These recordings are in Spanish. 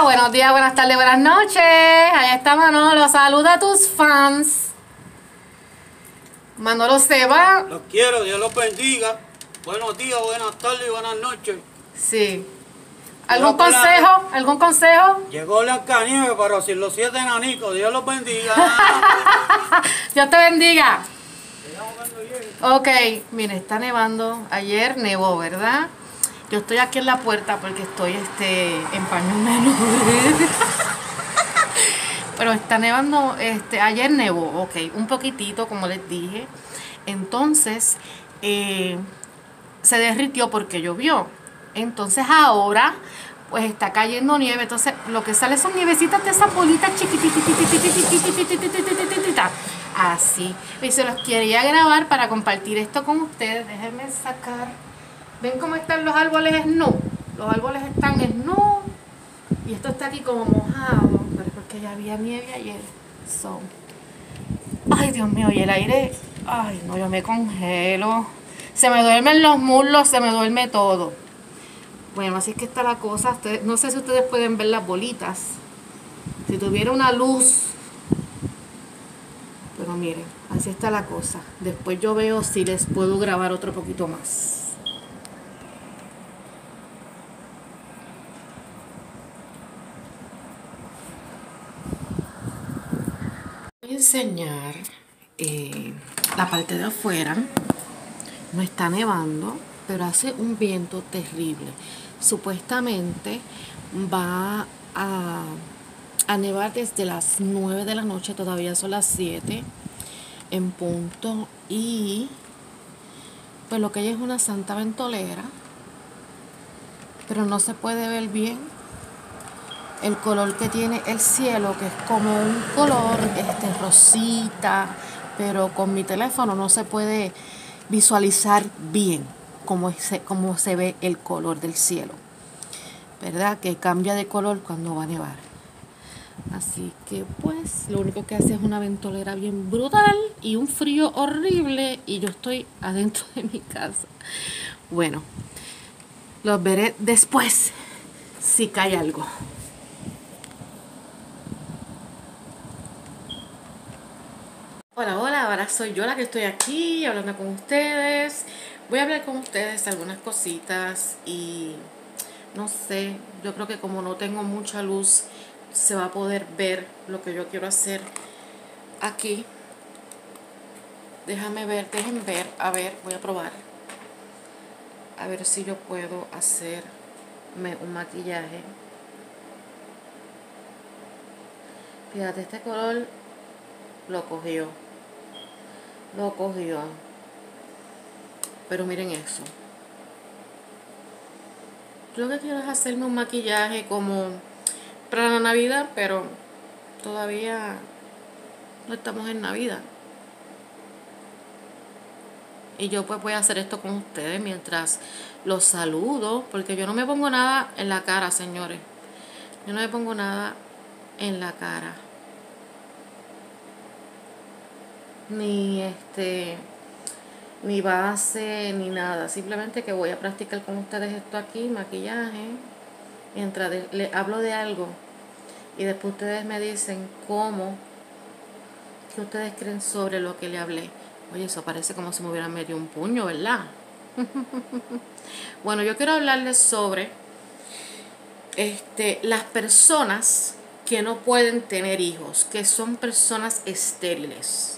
buenos días, buenas tardes, buenas noches. Ahí está Manolo, saluda a tus fans. Manolo se va. Los quiero, Dios los bendiga. Buenos días, buenas tardes y buenas noches. Sí. ¿Algún consejo? ¿Algún consejo? Llegó Blancanieves para sin los 7 enanitos. Dios los bendiga. Dios te bendiga. Ok, mire, está nevando. Ayer nevó, ¿verdad? Yo estoy aquí en la puerta porque estoy en paños menores. Pero está nevando, ayer nevó, ok, un poquitito, como les dije. Entonces, se derritió porque llovió. Entonces ahora, pues está cayendo nieve. Entonces, lo que sale son nievecitas de esas bolitas chiquitititas. Así. Y se los quería grabar para compartir esto con ustedes. Déjenme sacar. ¿Ven cómo están los árboles snow? Los árboles están snow. Y esto está aquí como mojado. Pero es porque ya había nieve ayer. Ay, Dios mío, y el aire. Ay, no, yo me congelo. Se me duermen los muslos, se me duerme todo. Bueno, así es que está la cosa. No sé si ustedes pueden ver las bolitas. Si tuviera una luz. Pero miren, así está la cosa. Después yo veo si les puedo grabar otro poquito más. Voy a enseñar la parte de afuera. No está nevando, pero hace un viento terrible. Supuestamente va a nevar desde las 9 de la noche, todavía son las 7 en punto. Y pues lo que hay es una santa ventolera, pero no se puede ver bien el color que tiene el cielo, que es como un color rosita, pero con mi teléfono no se puede visualizar bien cómo se ve el color del cielo, ¿verdad? Que cambia de color cuando va a nevar. Así que pues lo único que hace es una ventolera bien brutal y un frío horrible, y yo estoy adentro de mi casa. Bueno, los veré después si cae algo. Hola, hola, ahora soy yo la que estoy aquí hablando con ustedes. Voy a hablar con ustedes algunas cositas y no sé, yo creo que como no tengo mucha luz, se va a poder ver lo que yo quiero hacer aquí. Déjenme ver, a ver, voy a probar. A ver si yo puedo hacerme un maquillaje. Fíjate, este color lo cogió. Pero miren eso. Yo lo que quiero es hacerme un maquillaje como para la Navidad, pero todavía no estamos en Navidad. Y yo pues voy a hacer esto con ustedes mientras los saludo, porque yo no me pongo nada en la cara, señores. Yo no me pongo nada en la cara. Ni base, ni nada. Simplemente que voy a practicar con ustedes esto aquí, maquillaje. Mientras les hablo de algo. Y después ustedes me dicen qué ustedes creen sobre lo que le hablé. Oye, eso parece como si me hubieran metido un puño, ¿verdad? Bueno, yo quiero hablarles sobre las personas que no pueden tener hijos, que son personas estériles.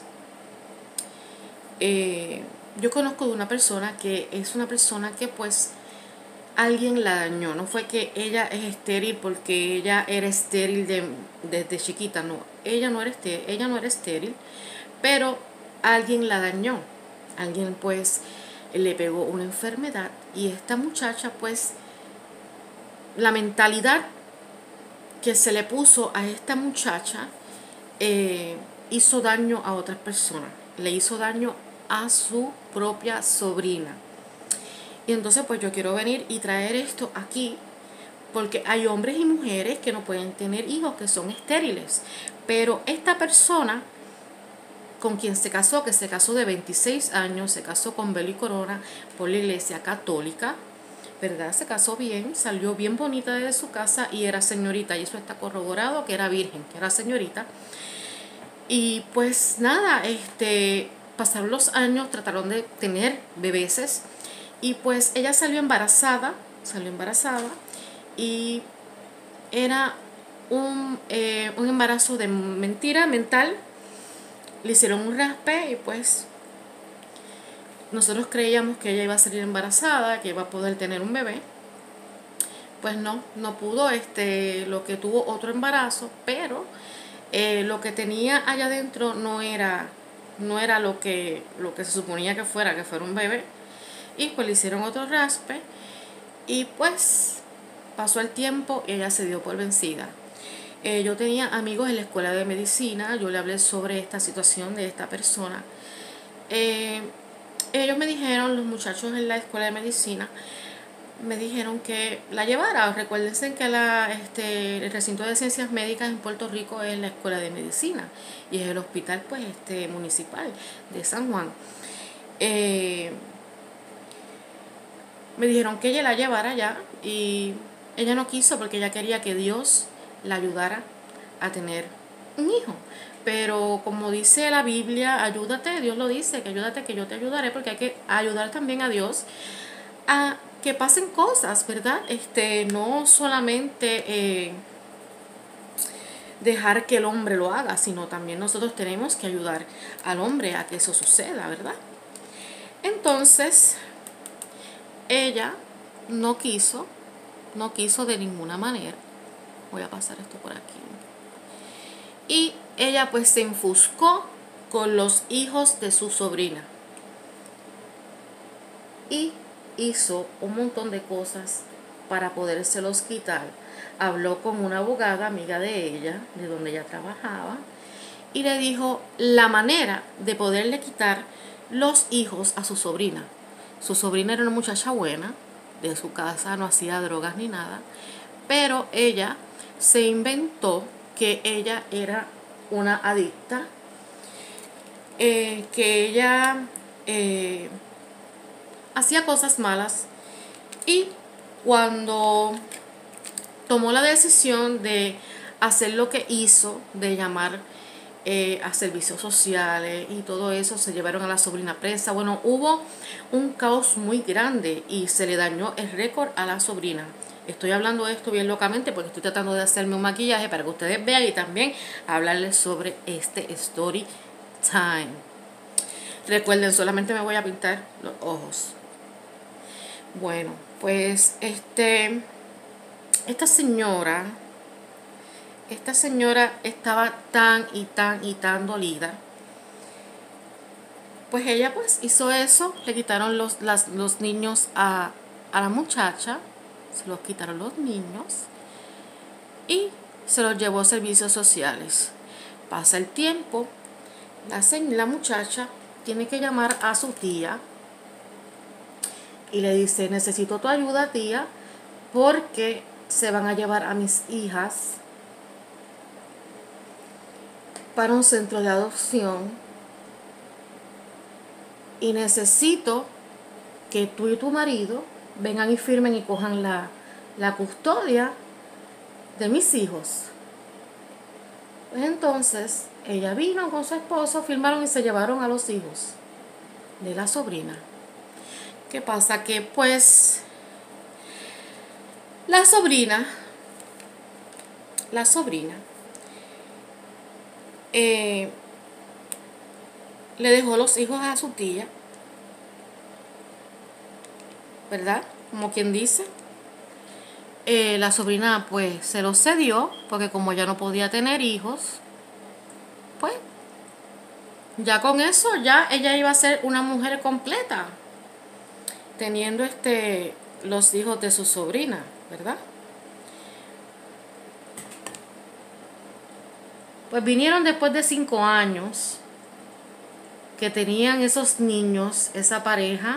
Yo conozco de una persona que es una persona que pues alguien la dañó. No fue que ella es estéril porque ella era estéril desde chiquita, no. Ella no era estéril, pero alguien la dañó. Alguien pues le pegó una enfermedad, y esta muchacha pues la mentalidad que se le puso a esta muchacha hizo daño a otras personas. Le hizo daño a su propia sobrina. Y entonces pues yo quiero venir y traer esto aquí, porque hay hombres y mujeres que no pueden tener hijos, que son estériles. Pero esta persona con quien se casó, que se casó de 26 años, se casó con velo y corona por la iglesia católica, ¿verdad? Se casó bien, salió bien bonita de su casa y era señorita. Y eso está corroborado que era virgen, que era señorita. Y pues nada, pasaron los años, trataron de tener bebeses. Y pues ella salió embarazada y era un embarazo de mentira mental. Le hicieron un raspe y pues nosotros creíamos que ella iba a salir embarazada, que iba a poder tener un bebé. Pues no pudo, lo que tuvo otro embarazo, pero lo que tenía allá adentro no era lo que se suponía que fuera un bebé. Y pues le hicieron otro raspe y pues pasó el tiempo y ella se dio por vencida. Yo tenía amigos en la escuela de medicina, yo le hablé sobre esta situación de esta persona. Ellos me dijeron, los muchachos en la escuela de medicina, me dijeron que la llevara. Recuérdense que el recinto de ciencias médicas en Puerto Rico es la escuela de medicina y es el hospital pues municipal de San Juan. Me dijeron que ella la llevara allá y ella no quiso porque ella quería que Dios la ayudara a tener un hijo. Pero como dice la Biblia, ayúdate, Dios lo dice, que ayúdate, que yo te ayudaré, porque hay que ayudar también a Dios a que pasen cosas, ¿verdad? No solamente dejar que el hombre lo haga, sino también nosotros tenemos que ayudar al hombre a que eso suceda, ¿verdad? Entonces, ella no quiso de ninguna manera. Voy a pasar esto por aquí. Y ella pues se enfuscó con los hijos de su sobrina. Y hizo un montón de cosas para podérselos quitar. Habló con una abogada amiga de ella, de donde ella trabajaba, y le dijo la manera de poderle quitar los hijos a su sobrina. Su sobrina era una muchacha buena, de su casa no hacía drogas ni nada, pero ella se inventó que ella era una adicta, que ella hacía cosas malas, y cuando tomó la decisión de hacer lo que hizo, de llamar a servicios sociales y todo eso, se llevaron a la sobrina presa. Bueno, hubo un caos muy grande y se le dañó el récord a la sobrina. Estoy hablando de esto bien locamente porque estoy tratando de hacerme un maquillaje para que ustedes vean y también hablarles sobre este story time. Recuerden, solamente me voy a pintar los ojos. Bueno, pues esta señora estaba tan y tan dolida. Pues ella pues hizo eso, le quitaron los niños a la muchacha, se los quitaron los niños y se los llevó a servicios sociales. Pasa el tiempo, la muchacha tiene que llamar a su tía y le dice: necesito tu ayuda, tía, porque se van a llevar a mis hijas para un centro de adopción y necesito que tú y tu marido vengan y firmen y cojan la custodia de mis hijos. Pues entonces ella vino con su esposo, firmaron y se llevaron a los hijos de la sobrina. ¿Qué pasa? Que pues la sobrina le dejó los hijos a su tía, ¿verdad? Como quien dice. La sobrina pues se los cedió porque como ya no podía tener hijos, pues ya con eso ya ella iba a ser una mujer completa, teniendo los hijos de su sobrina, ¿verdad? Pues vinieron después de 5 años que tenían esos niños, esa pareja,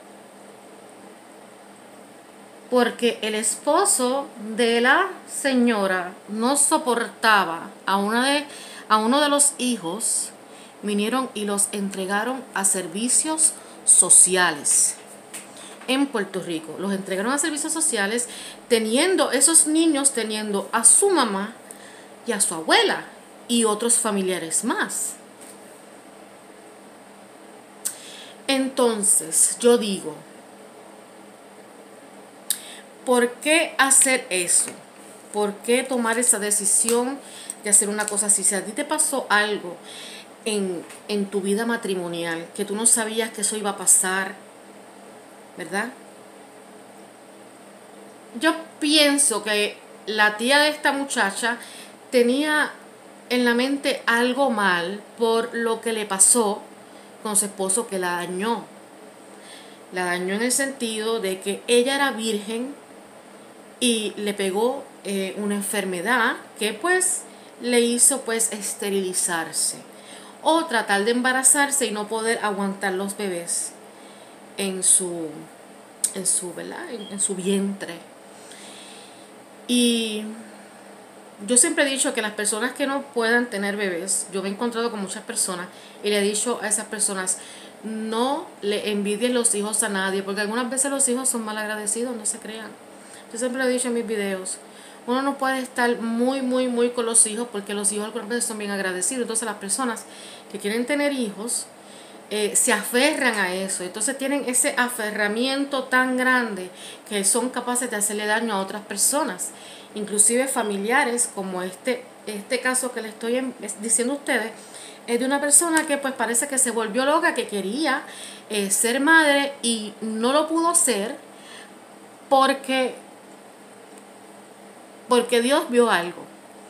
porque el esposo de la señora no soportaba a uno de los hijos. Vinieron y los entregaron a servicios sociales. en Puerto Rico. Los entregaron a servicios sociales, teniendo esos niños, teniendo a su mamá y a su abuela y otros familiares más. Entonces, yo digo, ¿por qué hacer eso? ¿Por qué tomar esa decisión de hacer una cosa así? Si a ti te pasó algo en tu vida matrimonial, que tú no sabías que eso iba a pasar, ¿verdad? Yo pienso que la tía de esta muchacha tenía en la mente algo mal por lo que le pasó con su esposo, que la dañó. La dañó en el sentido de que ella era virgen y le pegó una enfermedad que pues le hizo pues esterilizarse o tratar de embarazarse y no poder aguantar los bebés en su ¿verdad? En su vientre. Y yo siempre he dicho que las personas que no puedan tener bebés, yo me he encontrado con muchas personas y le he dicho a esas personas, no le envidien los hijos a nadie, porque algunas veces los hijos son mal agradecidos, no se crean. Yo siempre lo he dicho en mis videos, uno no puede estar muy con los hijos, porque los hijos algunas veces son bien agradecidos. Entonces las personas que quieren tener hijos se aferran a eso, entonces tienen ese aferramiento tan grande que son capaces de hacerle daño a otras personas, inclusive familiares, como este caso que le estoy diciendo a ustedes. Es de una persona que pues parece que se volvió loca, que quería ser madre y no lo pudo ser porque Dios vio algo.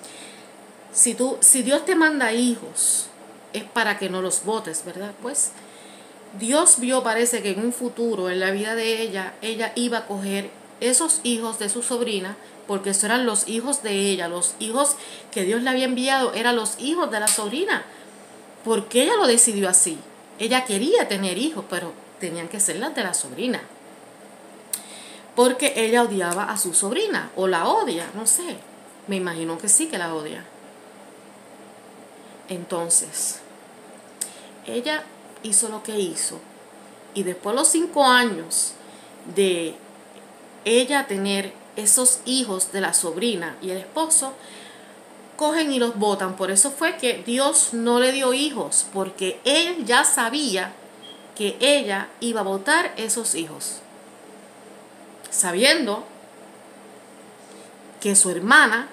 Si Dios te manda hijos, es para que no los botes, ¿verdad? Pues Dios vio, parece que en un futuro, en la vida de ella iba a coger esos hijos de su sobrina, porque esos eran los hijos de ella, los hijos que Dios le había enviado, eran los hijos de la sobrina, porque ella lo decidió así. Ella quería tener hijos, pero tenían que ser las de la sobrina, porque ella odiaba a su sobrina, o la odia, no sé, me imagino que sí que la odia. Entonces, ella hizo lo que hizo, y después de los 5 años de ella tener esos hijos de la sobrina y el esposo, cogen y los botan. Por eso fue que Dios no le dio hijos, porque él ya sabía que ella iba a botar esos hijos, sabiendo que su hermana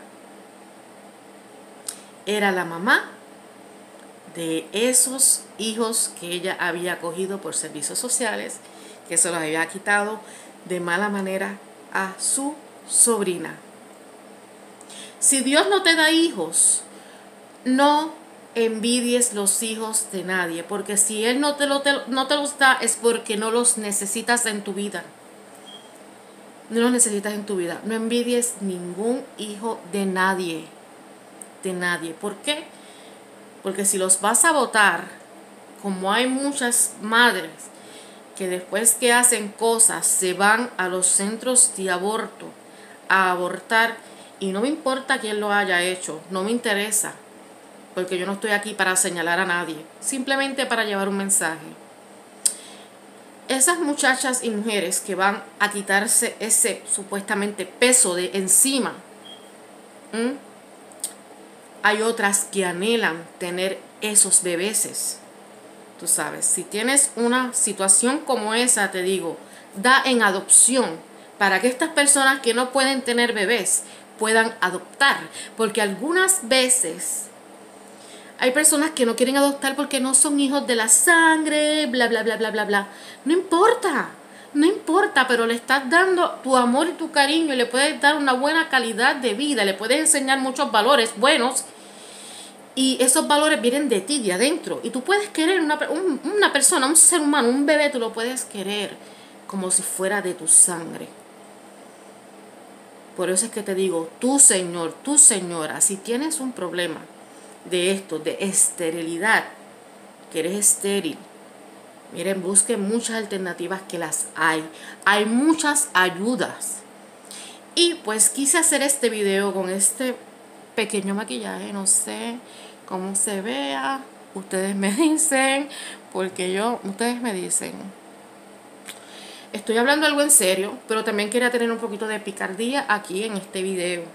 era la mamá de esos hijos que ella había cogido por servicios sociales, que se los había quitado de mala manera a su sobrina. Si Dios no te da hijos, no envidies los hijos de nadie, porque si Él no te los da, es porque no los necesitas en tu vida. No los necesitas en tu vida. No envidies ningún hijo de nadie. De nadie. ¿Por qué? Porque si los vas a botar, como hay muchas madres que después que hacen cosas se van a los centros de aborto a abortar, y no me importa quién lo haya hecho, no me interesa, porque yo no estoy aquí para señalar a nadie, simplemente para llevar un mensaje. Esas muchachas y mujeres que van a quitarse ese supuestamente peso de encima, hay otras que anhelan tener esos bebeses. Tú sabes, si tienes una situación como esa, te digo, da en adopción para que estas personas que no pueden tener bebés puedan adoptar. Porque algunas veces hay personas que no quieren adoptar porque no son hijos de la sangre, bla, bla, bla, bla, bla, bla. No importa, no importa, pero le estás dando tu amor y tu cariño y le puedes dar una buena calidad de vida, le puedes enseñar muchos valores buenos. Y esos valores vienen de ti, de adentro. Y tú puedes querer una persona, un ser humano, un bebé, tú lo puedes querer como si fuera de tu sangre. Por eso es que te digo, tú señor, tú señora, si tienes un problema de esto, de esterilidad, que eres estéril, miren, busquen muchas alternativas, que las hay. Hay muchas ayudas. Y pues quise hacer este video con este pequeño maquillaje, no sé cómo se vea, ustedes me dicen, porque ustedes me dicen. estoy hablando algo en serio, pero también quería tener un poquito de picardía aquí en este video.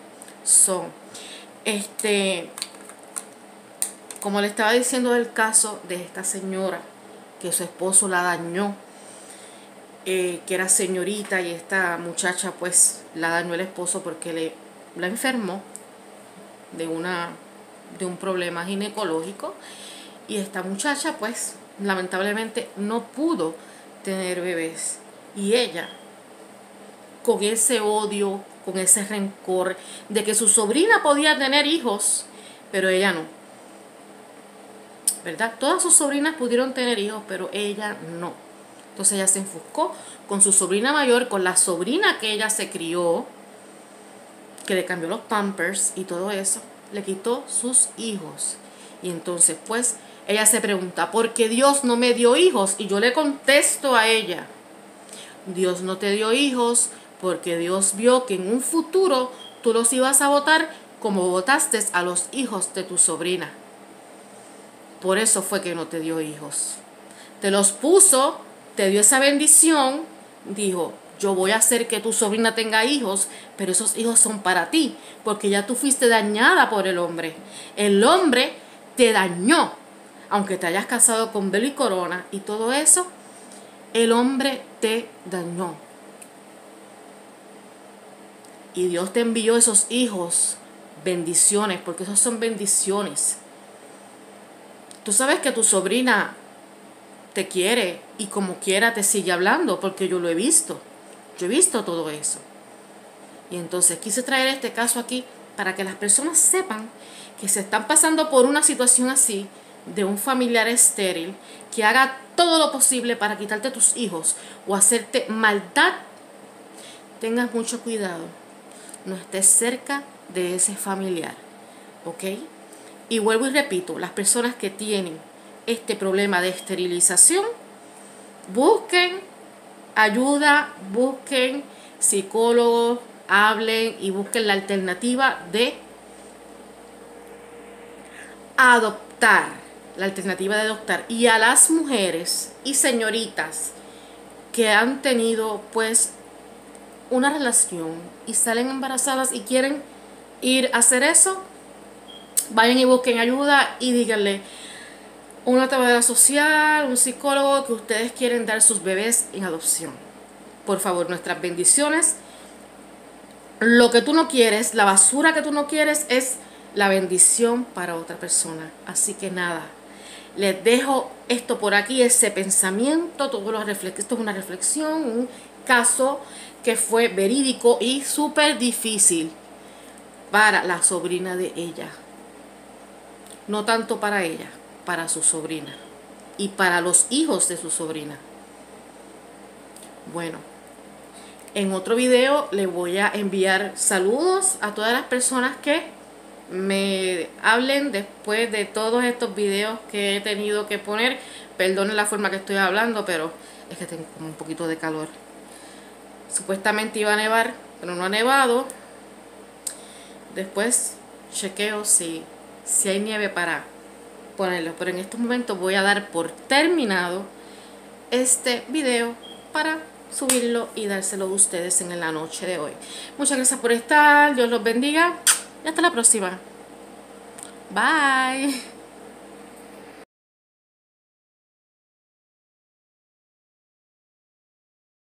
Como le estaba diciendo del caso de esta señora, que su esposo la dañó, que era señorita, y esta muchacha pues la dañó el esposo porque la enfermó de un problema ginecológico, y esta muchacha pues lamentablemente no pudo tener bebés, y ella con ese odio, con ese rencor de que su sobrina podía tener hijos, pero ella no, ¿verdad? Todas sus sobrinas pudieron tener hijos, pero ella no. Entonces ella se enfocó con su sobrina mayor, con la sobrina que ella se crió, que le cambió los pampers y todo eso, le quitó sus hijos. Y entonces pues ella se pregunta, ¿por qué Dios no me dio hijos? Y yo le contesto a ella, Dios no te dio hijos porque Dios vio que en un futuro tú los ibas a votar como votaste a los hijos de tu sobrina. Por eso fue que no te dio hijos. Te los puso, te dio esa bendición, dijo, yo voy a hacer que tu sobrina tenga hijos, pero esos hijos son para ti, porque ya tú fuiste dañada por el hombre. El hombre te dañó, aunque te hayas casado con velo y corona y todo eso, el hombre te dañó. Y Dios te envió esos hijos, bendiciones, porque esos son bendiciones. Tú sabes que tu sobrina te quiere y como quiera te sigue hablando, porque yo lo he visto. Yo he visto todo eso. Y entonces quise traer este caso aquí para que las personas sepan que se están pasando por una situación así, de un familiar estéril, que haga todo lo posible para quitarte tus hijos o hacerte maldad. Tengas mucho cuidado. No estés cerca de ese familiar. ¿Ok? Y vuelvo y repito, las personas que tienen este problema de esterilización, busquen ayuda, busquen psicólogos, hablen y busquen la alternativa de adoptar. La alternativa de adoptar. Y a las mujeres y señoritas que han tenido pues una relación y salen embarazadas y quieren ir a hacer eso, vayan y busquen ayuda y díganle una trabajadora social, un psicólogo, que ustedes quieren dar sus bebés en adopción. Por favor, nuestras bendiciones. Lo que tú no quieres, la basura que tú no quieres, es la bendición para otra persona. Así que nada, les dejo esto por aquí, ese pensamiento, esto es una reflexión, un caso que fue verídico y súper difícil para la sobrina de ella. No tanto para ella, para su sobrina y para los hijos de su sobrina. Bueno, en otro video le voy a enviar saludos a todas las personas que me hablen después de todos estos videos que he tenido que poner. Perdonen la forma que estoy hablando, pero es que tengo como un poquito de calor. Supuestamente iba a nevar, pero no ha nevado. Después chequeo si hay nieve para ponerlo, pero en estos momentos voy a dar por terminado este video para subirlo y dárselo a ustedes en la noche de hoy. Muchas gracias por estar, Dios los bendiga y hasta la próxima. Bye.